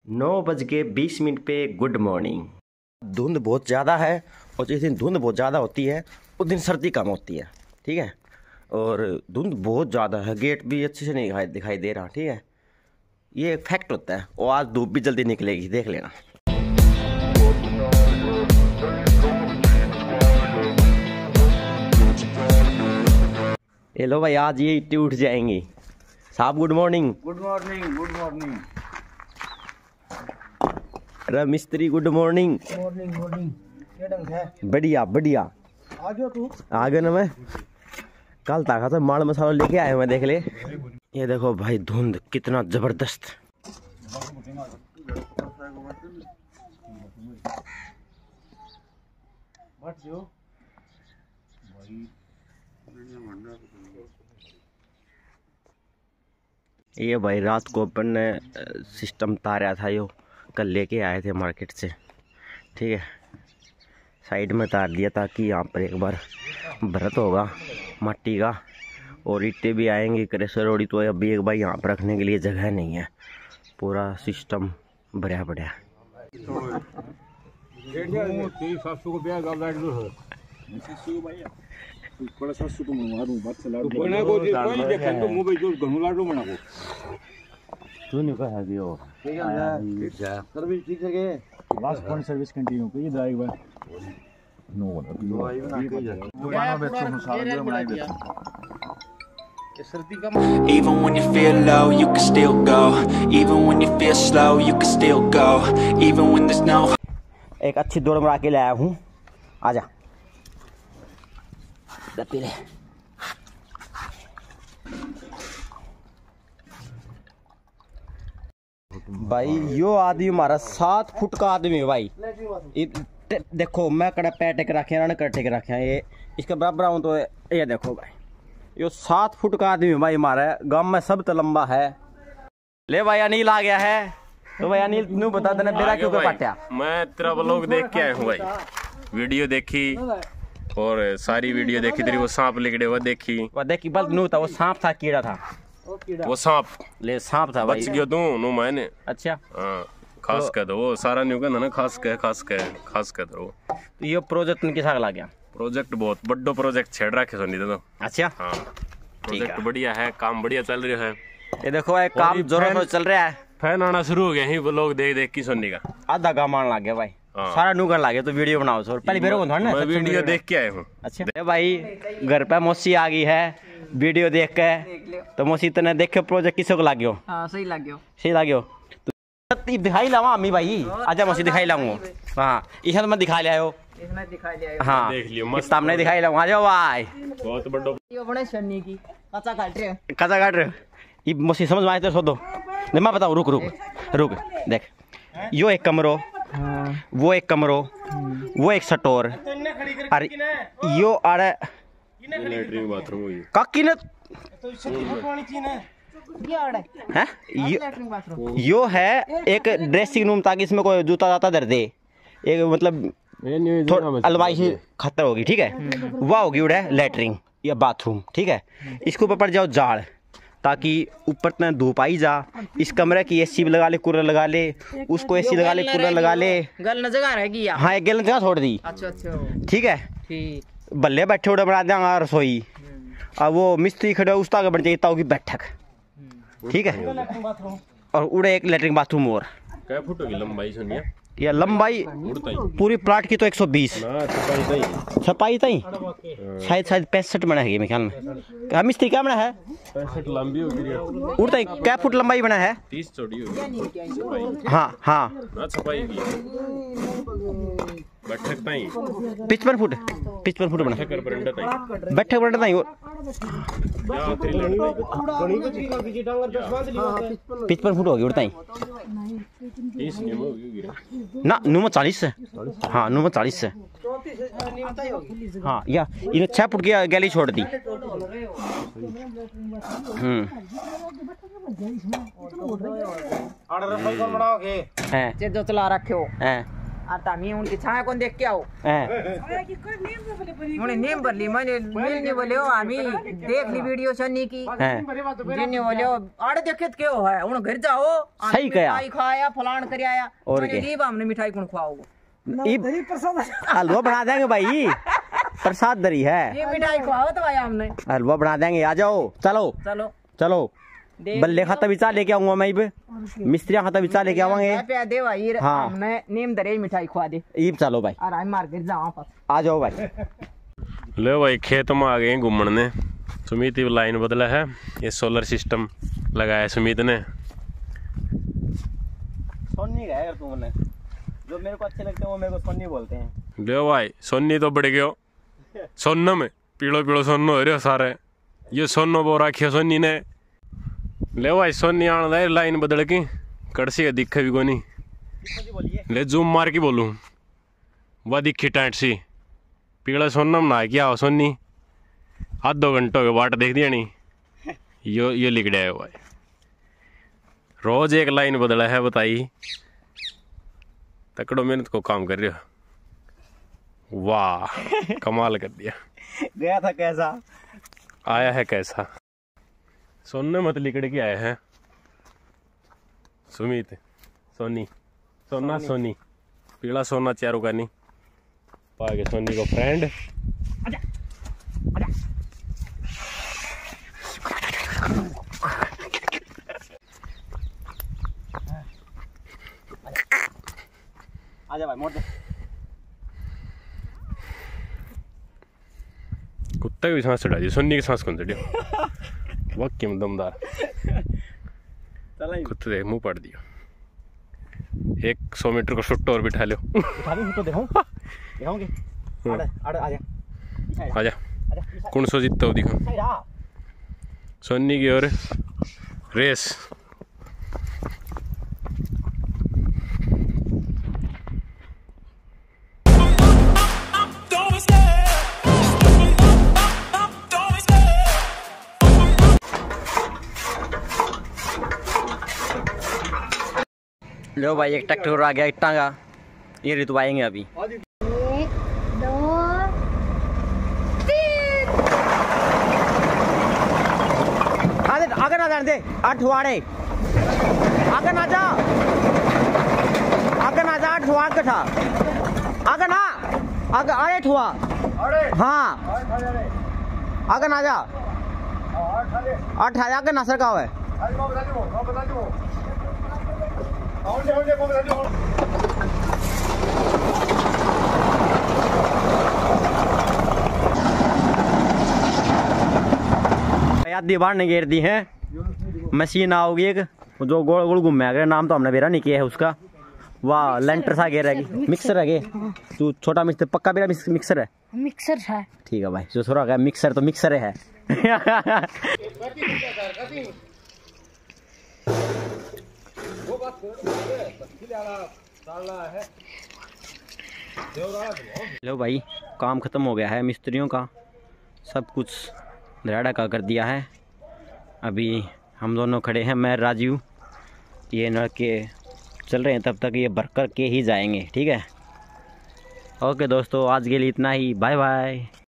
9:20 पे good morning. धुंध बहुत ज़्यादा है और जिस दिन धुंध बहुत ज़्यादा होती है उस दिन सर्दी कम होती है, ठीक है। और धुंध बहुत ज़्यादा है, गेट भी अच्छे से नहीं दिखाई दे रहा, ठीक है। ये फैक्ट होता है और आज धूप भी जल्दी निकलेगी, देख लेना। ये लो भाई, आज ये इट्टी उठ जाएंगी। साहब good morning. Good morning, good morning. अरे मिस्त्री गुड मॉर्निंग। Morning morning. क्या ढंग है? बढ़िया बढ़िया। आ गया तू? आ गया ना मैं। कल ताका तो माड़ मसाला लेके आया मैं, देख ले। ये देखो भाई धुंध कितना जबरदस्त। ये भाई रात को अपन ने सिस्टम तारा था, यो कल लेके आए थे मार्केट से, ठीक है। साइड में तार दिया ताकि यहाँ पर एक बार भरत होगा मट्टी का और ईंटें भी आएंगी क्रेशर रोड़ी, तो अभी एक बार यहाँ पर रखने के लिए जगह नहीं है। पूरा सिस्टम भरा पड़ा है। सर्विस ठीक है, लास्ट पॉइंट सर्विस कंटिन्यू की जाएगी भाई। No Even when you feel low, you can still go. Even when you feel slow, you can still go. Even when there's no. एक अच्छी दौड़ मरा के लाया हूँ, आजा। पी ले। भाई यो आदमी हमारा 7 फुट का आदमी है भाई। देखो मैं कड़ा पैर टेक रखे ना, कर टेक रखे ये इसके बराबर हूँ, तो ये देखो भाई यो 7 फुट का आदमी भाई हमारा। गांव में सब तो लंबा है। ले भाई अनिल आ गया है, तो भाई अनिल तू बता देना तेरा क्यों कर पाट्या। मैं तेरा व्लॉग देख के आया हूँ भाई, वीडियो देखी और सारी वीडियो देखी तेरी। वो सांप लिगड़े वो देखी बल नू था, वो सांप था कीड़ा था, वो सांप ले सांप था भाई। बच गया तू नो मैंने। अच्छा हाँ खास कर दो वो सारा न्यू कहना ना, खास कर दो। तो ये प्रोजेक्ट में किसा लग गया? प्रोजेक्ट बहुत बड़ो प्रोजेक्ट छेड़ रखे सोनी तो। अच्छा हाँ प्रोजेक्ट बढ़िया है, काम बढ़िया चल रहा है। ये देखो एक काम जोरों से चल रहा है। फैन आना शुरू हो गया ही लोग देख की सोनी का। आधा काम आने लग गया भाई, सारा नूकर लागे। तो वीडियो बनाओ सर, पहले मेरे को ना मैं वीडियो देख के आया हूँ। अच्छा भाई घर पे मौसी आ गई है, वीडियो देख के। तो मौसी तने देखे प्रोजेक्ट किसको को लाग्यो? हां सही लाग्यो, सही लाग्यो। तो दिखाई लावा अम्मी भाई, आजा मौसी दिखाई लाऊंगा। हां इसे तो मैं दिखा लिया हो, इसने दिखा लिया। हां देख लियो मस्त सामने दिखाई लाऊंगा। आ जाओ भाई, बहुत बड़ो यो बड़े शनी की कच्चा काट रहे। ये मौसी समझ में आए तो सो दो नहीं, मैं बताऊं। रुक देख, यो एक कमरो, वो एक कमरो, वो एक स्टोर, और यो आड़े लैट्रिन बाथरूम हुई काकी ने है। यो है एक ड्रेसिंग रूम ताकि इसमें कोई जूता जाता धर दे, एक मतलब अलमारी से खतर होगी, ठीक है। वह होगी उड़े लैट्रिन या बाथरूम, ठीक है। इसके ऊपर पड़ जाओ जाड़ ताकि ऊपर तक धूप आई जा। इस कमरे की एसी लगा ले, कूलर लगा ले, उसको एसी लगा ले, कूलर लगा ले। गल जगह रहेगी। हाँ एक गल जगह छोड़ दी। अच्छा ठीक है, बल्ले बैठे उड़े बना देंगे रसोई। अब वो मिस्त्री खड़े उस तरह बन जाता होगी बैठक, ठीक है। और उड़े एक लेटरिन बाथरूम और। क्या फुट होगी लंबाई सुनिए? या लंबाई पूरी प्लाट की तो 120 छपाई तई शायद 65 बना है मेरे ख्याल में। मिस्त्री क्या बना है? 65 लंबी होगी। उड़ता क्या फुट लंबाई बना है? 30 चौड़ी होगी। हाँ छपाई की बैठक ताई 55 फुट बना। बैठक बरंडा ताई 55 फुट होगी उड़ता ही ना। नुमा 40 है। हाँ नुमा 40 है। हाँ या इन्हें 6 फुट की गैली छोड़ दी। जो चला रखे हो आता मैं उनकी छाया कौन देख के आओ उन्हें नीम भर ली मैंने मिलने बोले हो आमी देख ली वीडियो सन्नी की जिन्ने बोले हो आड़े देखे तो क्यों है उन घर जाओ सही कहा मिठाई खाया फलान कर आया और मैंने नीब हमने मिठाई कौन खवाओ हलवा बना देंगे भाई, प्रसाद दरी है, ये मिठाई खवाओ तो आया हमने हलवा बना देंगे। आ जाओ, चलो चलो चलो। बल्ले खाता भी चा लेके आऊंगा मैं, मिस्त्रियां खाता भी चा लेके आवांगे। दे भाई हाँ। हमने नीम दरे मिठाई खवा दे ईब चलो भाई, और हम मार्केट जाओ वापस। आ जाओ भाई। लो भाई खेत में आ गए घूमने। सुमित लाइन बदला है, ये सोलर सिस्टम लगाया सुमित ने। सोनी का है तुमने, जो मेरे को अच्छे लगते हैं वो मेरे को सोनी बोलते हैं। लो भाई सोनी तो बढ़ गयो, सोनो में पीड़ो पीड़ो सोनो हो रहे सारे, ये सोनो बो रखियो सोनी ने। ले भाई सोनी आन दे लाइन बदल की, कड़सी का दिखे भी कोनी। ले जूम मार के बोलूं वह दिखी टाइट सी, पीड़ा सोना में ना क्या हो सोनी, आधो घंटों के बाट देख दिया नहीं, यो लिख दिया है भाई। रोज एक लाइन बदला है, बताई तकड़ो मेहनत को काम कर रहे हो। वाह कमाल कर दिया। गया था कैसा, आया है कैसा। सोने मत लिकड़ के आए हैं सुमित, सोनी सोना सोनी, पीला सोना चारों का नहीं पागे सोनी को फ्रेंड। आजा भाई मोड़ दे। कुत्ते की भी सांस चढ़ा दी, सोनी की सांस कौन चढ़ी वाकई में दमदार। कुत्ते देख मुंह पड़ दिया। 100 मीटर को सुट्टो और बिठा लो। उठा दूं तो देखो दिखाओगे। आजा आजा कौन सो जीतता हो दिखा। सोनी की और रेस। लो भाई एक ट्रैक्टर आ गया इट्टा का, ये ऋतु आएंगे अभी। 1 2 3 आगे ना जाने दे, 8 वाड़े आगे ना जा, आगे ना जा, 8 हुआ आगे था, आगे ना आगे 8 हुआ। हाँ आगे ना जा, 8 आगे ना सरका हुआ है। दीवार ने घेर दी है, मशीन आओगी एक जो गोल गोल घूमे, अगर नाम तो हमने बेरा नहीं किया है उसका। वाह लेंटर सा घेर है, मिक्सर है तू छोटा मिक्सर, पक्का बेरा मिक्सर है। मिक्सर है ठीक है भाई, जो थोड़ा गया मिक्सर तो मिक्सर है। लो भाई काम खत्म हो गया है मिस्त्रियों का, सब कुछ धराड़ा का कर दिया है। अभी हम दोनों खड़े हैं, मैं राजीव, ये लड़के चल रहे हैं, तब तक ये भर कर के ही जाएंगे। ठीक है, ओके दोस्तों, आज के लिए इतना ही, बाय बाय।